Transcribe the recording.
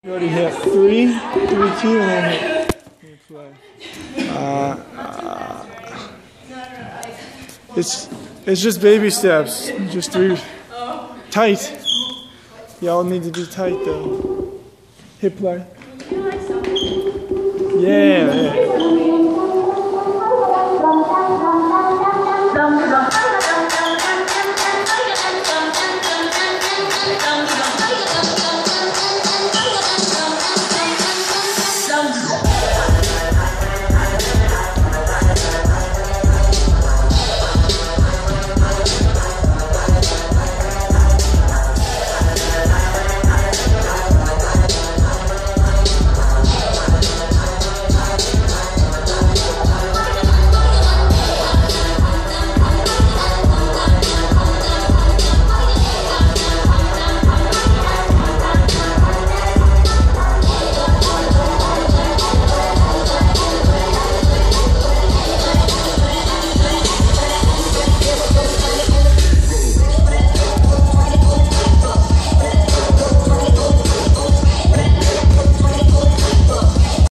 You already hit 3, 2, and then hit play. It's just baby steps. Just 3. Tight. Y'all need to do tight though. Hit play. Yeah.